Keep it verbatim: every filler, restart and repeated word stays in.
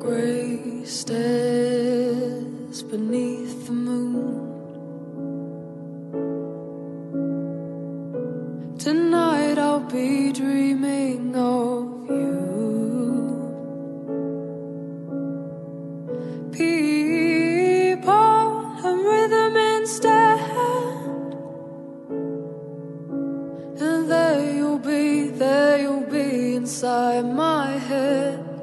grey stairs beneath the moon. Tonight I'll be dreaming of you. People and rhythm instead, and there you'll be, there you'll be inside my head.